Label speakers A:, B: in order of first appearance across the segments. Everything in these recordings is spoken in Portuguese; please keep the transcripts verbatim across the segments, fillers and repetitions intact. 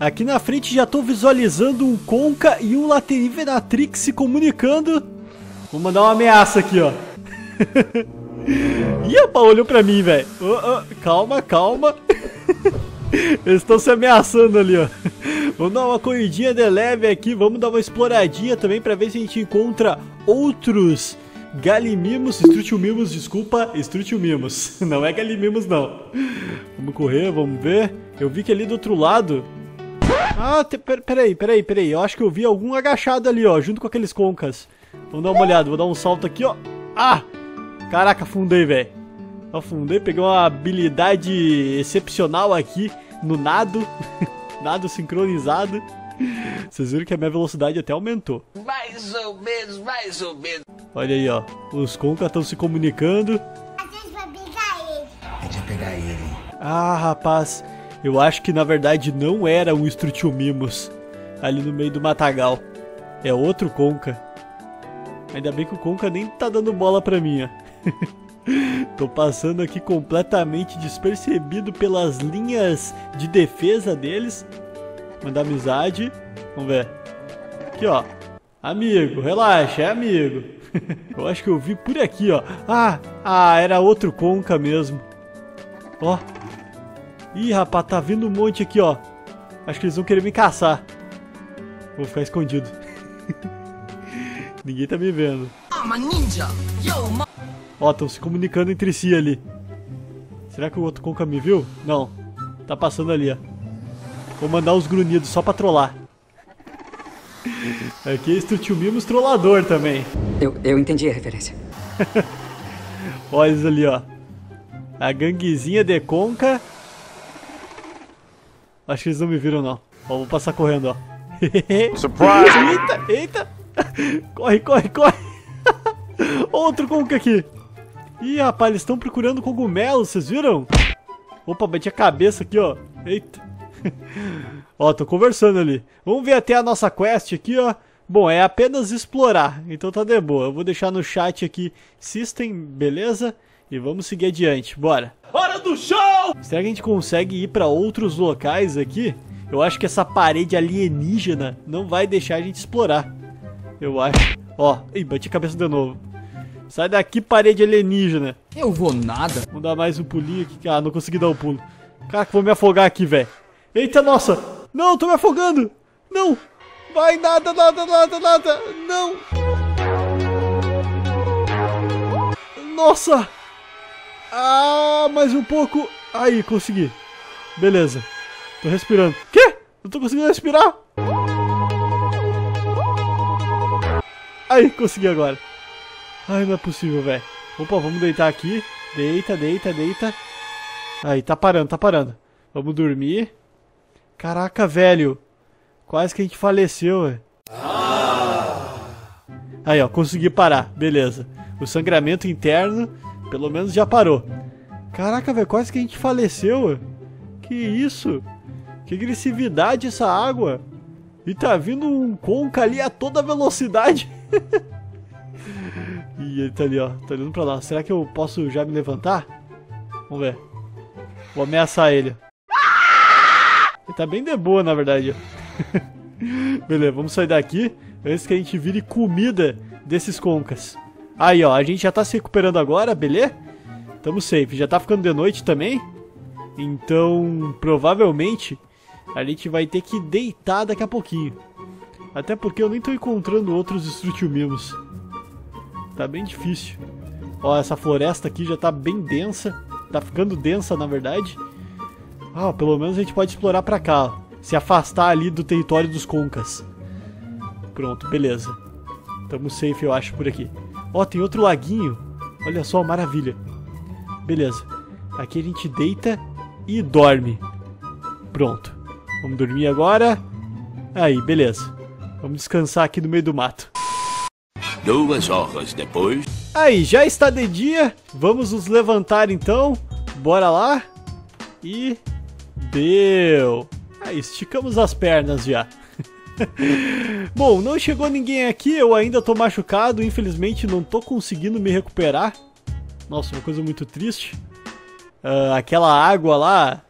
A: Aqui na frente já tô visualizando um Conca e um Laterivenatrix se comunicando. Vou mandar uma ameaça aqui, ó. Ih, rapaz, olhou pra mim, velho. Oh, oh, calma, calma. Eles estão se ameaçando ali, ó. Vamos dar uma corridinha de leve aqui. Vamos dar uma exploradinha também pra ver se a gente encontra outros Galimimos. Strutilmimos, desculpa. Strutilmimos. Não é Galimimos, não. Vamos correr, vamos ver. Eu vi que ali do outro lado... Ah, te, per, peraí, peraí, peraí. Eu acho que eu vi algum agachado ali, ó, junto com aqueles concas. Vamos dar uma olhada, vou dar um salto aqui, ó. Ah! Caraca, afundei, velho. Afundei, peguei uma habilidade excepcional aqui no nado. Nado sincronizado. Vocês viram que a minha velocidade até aumentou.
B: Mais ou menos, mais ou menos.
A: Olha aí, ó. Os concas estão se comunicando.
C: A gente vai pegar ele.
B: A gente vai pegar ele.
A: Ah, rapaz. Eu acho que na verdade não era um Strutilmimos ali no meio do matagal. É outro Conca. Ainda bem que o Conca nem tá dando bola pra mim, ó. Tô passando aqui completamente despercebido pelas linhas de defesa deles. Mandar amizade. Vamos ver. Aqui, ó. Amigo, relaxa, é amigo. Eu acho que eu vi por aqui, ó. Ah, ah, era outro Conca mesmo. Ó. Ih, rapaz, tá vindo um monte aqui, ó. Acho que eles vão querer me caçar. Vou ficar escondido. Ninguém tá me vendo. Ó, estão se comunicando entre si ali. Será que o outro Conca me viu? Não. Tá passando ali, ó. Vou mandar os grunhidos só pra trollar. Aqui é Strutilmimos trollador também.
D: Eu, eu entendi a referência.
A: Olha eles ali, ó. A ganguezinha de Conca. Acho que eles não me viram, não. Ó, vou passar correndo, ó.
E: Surprise!
A: Eita, eita! Corre, corre, corre! Outro Conca aqui. Ih, rapaz, eles estão procurando cogumelos, vocês viram? Opa, bati a cabeça aqui, ó. Eita. Ó, tô conversando ali. Vamos ver até a nossa quest aqui, ó. Bom, é apenas explorar, então tá de boa. Eu vou deixar no chat aqui System, beleza? E vamos seguir adiante, bora.
E: Hora do show!
A: Será que a gente consegue ir pra outros locais aqui? Eu acho que essa parede alienígena não vai deixar a gente explorar. Eu acho. Ó, ih, bati a cabeça de novo. Sai daqui, parede alienígena.
D: Eu vou nada.
A: Vamos dar mais um pulinho aqui. Ah, não consegui dar o um pulo. Caraca, vou me afogar aqui, velho. Eita, nossa. Não, tô me afogando. Não. Vai, nada, nada, nada, nada. Não. Nossa. Ah, mais um pouco. Aí, consegui. Beleza. Tô respirando. Quê? Não tô conseguindo respirar? Aí, consegui agora. Ai, não é possível, velho. Opa, vamos deitar aqui. Deita, deita, deita. Aí, tá parando, tá parando. Vamos dormir. Caraca, velho. Quase que a gente faleceu, velho. Aí, ó, consegui parar. Beleza. O sangramento interno, pelo menos já parou. Caraca, velho, quase que a gente faleceu, velho. Que isso? Que agressividade essa água. E tá vindo um Conca ali a toda velocidade. E ele tá ali, ó. Tá olhando pra lá. Será que eu posso já me levantar? Vamos ver. Vou ameaçar ele. Ele tá bem de boa, na verdade, ó. Beleza, vamos sair daqui antes que a gente vire comida desses Concas. Aí, ó. A gente já tá se recuperando agora, beleza? Tamo safe. Já tá ficando de noite também. Então, provavelmente, a gente vai ter que deitar daqui a pouquinho. Até porque eu nem tô encontrando outros Strutilmimos. Tá bem difícil. Ó, essa floresta aqui já tá bem densa. Tá ficando densa, na verdade. Ah, pelo menos a gente pode explorar pra cá, ó. Se afastar ali do território dos Concas. Pronto, beleza. Tamo safe, eu acho, por aqui. Ó, tem outro laguinho. Olha só, maravilha. Beleza. Aqui a gente deita e dorme. Pronto. Vamos dormir agora. Aí, beleza. Vamos descansar aqui no meio do mato.
E: Duas horas depois.
A: Aí, já está de dia. Vamos nos levantar então. Bora lá. E... deu. Aí, esticamos as pernas já. Bom, não chegou ninguém aqui. Eu ainda tô machucado. Infelizmente, não tô conseguindo me recuperar. Nossa, uma coisa muito triste. Uh, aquela água lá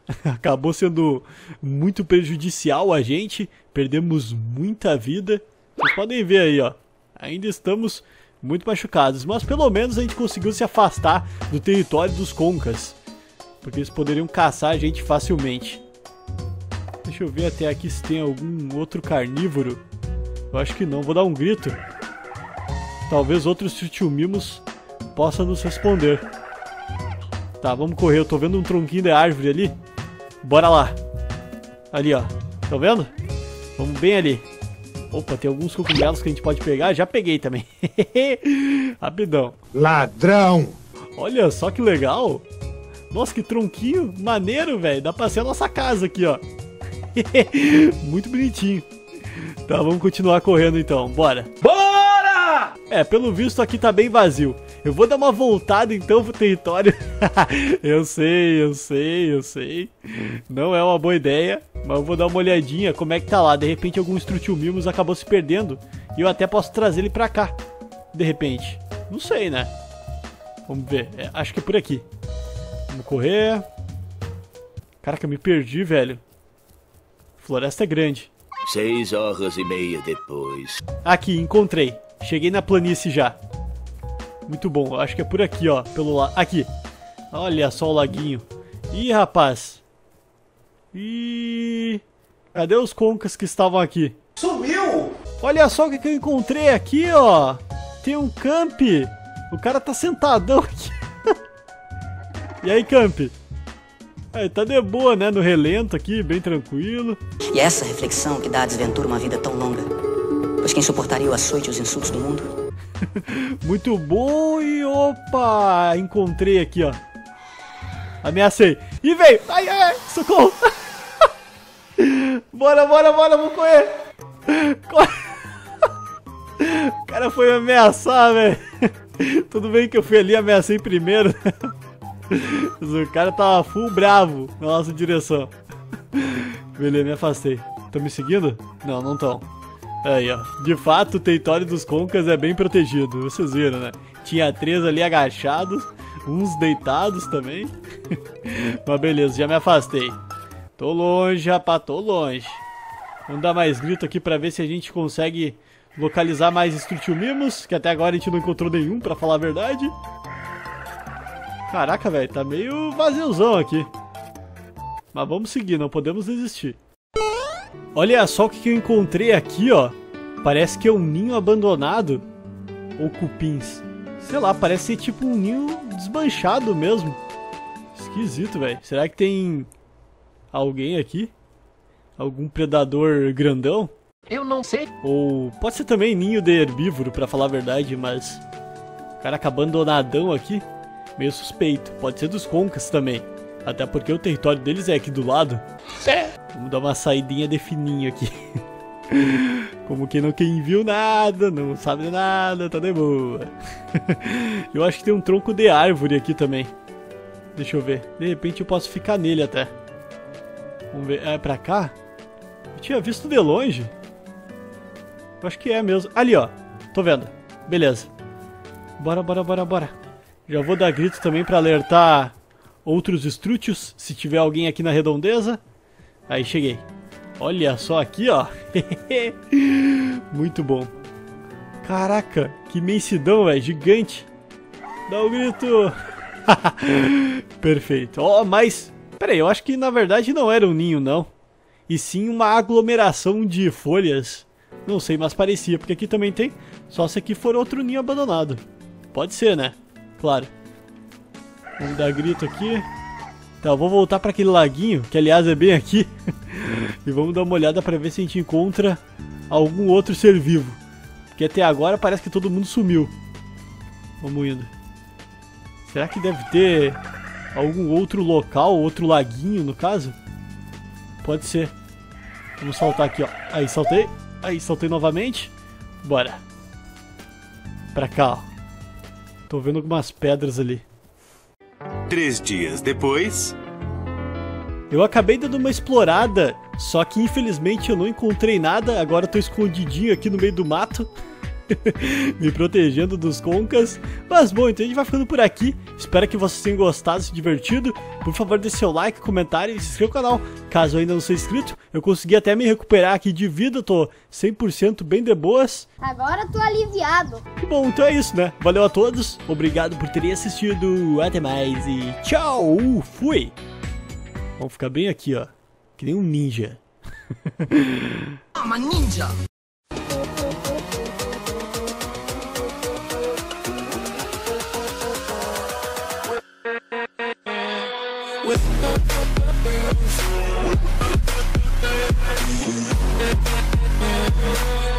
A: acabou sendo muito prejudicial a gente. Perdemos muita vida. Vocês podem ver aí, ó. Ainda estamos muito machucados. Mas pelo menos a gente conseguiu se afastar do território dos Concas. Porque eles poderiam caçar a gente facilmente. Deixa eu ver até aqui se tem algum outro carnívoro. Eu acho que não. Vou dar um grito. Talvez outros Chuchumimos possam nos responder. Tá, vamos correr. Eu tô vendo um tronquinho de árvore ali. Bora lá. Ali, ó. Tá vendo? Vamos bem ali. Opa, tem alguns cogumelos que a gente pode pegar. Já peguei também. Rapidão.
F: Ladrão!
A: Olha só que legal. Nossa, que tronquinho maneiro, velho. Dá pra ser a nossa casa aqui, ó. Muito bonitinho. Tá, vamos continuar correndo então. Bora.
E: Bora!
A: É, pelo visto aqui tá bem vazio. Eu vou dar uma voltada então pro território. Eu sei, eu sei, eu sei. Não é uma boa ideia, mas eu vou dar uma olhadinha como é que tá lá. De repente algum Struthulmimos acabou se perdendo e eu até posso trazer ele pra cá. De repente. Não sei, né? Vamos ver. É, acho que é por aqui. Vamos correr. Caraca, eu me perdi, velho. Floresta é grande.
E: Seis horas e meia depois.
A: Aqui, encontrei. Cheguei na planície já. Muito bom, acho que é por aqui, ó. Pelo lado. Aqui. Olha só o laguinho. Ih, rapaz. Ih. Cadê os concas que estavam aqui?
F: Sumiu!
A: Olha só o que, que eu encontrei aqui, ó. Tem um camp. O cara tá sentadão aqui. E aí, camp? É, tá de boa, né? No relento aqui, bem tranquilo.
G: E é essa reflexão que dá à desventura uma vida tão longa. Pois quem suportaria o açoite e os insultos do mundo?
A: Muito bom e opa! Encontrei aqui, ó. Ameacei. E veio! Ai, ai, ai! Socorro! Bora, bora, bora, vamos correr! Corre! O cara foi me ameaçar, velho. Tudo bem que eu fui ali e ameacei primeiro. Mas o cara tava full bravo na nossa direção. Beleza, me afastei. Estão me seguindo? Não, não estão. Aí, ó. De fato, o território dos Concas é bem protegido. Vocês viram, né? Tinha três ali agachados. Uns deitados também. Mas beleza, já me afastei. Tô longe, rapaz, tô longe. Vamos dar mais grito aqui pra ver se a gente consegue localizar mais Struthulmimos. Que até agora a gente não encontrou nenhum, pra falar a verdade. Caraca, velho, tá meio vaziozão aqui. Mas vamos seguir, não podemos desistir. Olha só o que eu encontrei aqui, ó. Parece que é um ninho abandonado. Ou cupins. Sei lá, parece ser tipo um ninho desmanchado mesmo. Esquisito, velho. Será que tem alguém aqui? Algum predador grandão?
B: Eu não sei.
A: Ou pode ser também ninho de herbívoro, pra falar a verdade, mas... Caraca, abandonadão aqui. Meio suspeito. Pode ser dos Concas também. Até porque o território deles é aqui do lado. É. Vamos dar uma saidinha de fininho aqui. Como quem não quem viu nada, não sabe nada, tá de boa. Eu acho que tem um tronco de árvore aqui também. Deixa eu ver. De repente eu posso ficar nele até. Vamos ver. É pra cá? Eu tinha visto de longe. Eu acho que é mesmo. Ali, ó. Tô vendo. Beleza. Bora, bora, bora, bora. Já vou dar grito também pra alertar outros estrútios, se tiver alguém aqui na redondeza. Aí, cheguei. Olha só aqui, ó. Muito bom. Caraca, que imensidão, velho. Gigante. Dá um grito. Perfeito. Ó, oh, mas... Pera aí, eu acho que na verdade não era um ninho, não. E sim uma aglomeração de folhas. Não sei, mas parecia, porque aqui também tem. Só se aqui for outro ninho abandonado. Pode ser, né? Claro. Vamos dar grito aqui. Tá, eu vou voltar para aquele laguinho, que aliás é bem aqui. E vamos dar uma olhada para ver se a gente encontra algum outro ser vivo. Porque até agora parece que todo mundo sumiu. Vamos indo. Será que deve ter algum outro local, outro laguinho no caso? Pode ser. Vamos saltar aqui, ó. Aí, saltei. Aí, saltei novamente. Bora. Pra cá, ó. Tô vendo algumas pedras ali.
H: Três dias depois...
A: Eu acabei dando uma explorada, só que infelizmente eu não encontrei nada. Agora eu tô escondidinho aqui no meio do mato. Me protegendo dos concas. Mas bom, então a gente vai ficando por aqui. Espero que vocês tenham gostado, se divertido. Por favor, deixe seu like, comentário e se inscreva no canal. Caso ainda não seja inscrito, eu consegui até me recuperar aqui de vida. Tô cem por cento bem de boas.
C: Agora tô aliviado.
A: Bom, então é isso, né? Valeu a todos. Obrigado por terem assistido. Até mais e tchau. Fui. Vamos ficar bem aqui, ó. Que nem um ninja.
B: I'm a ninja. With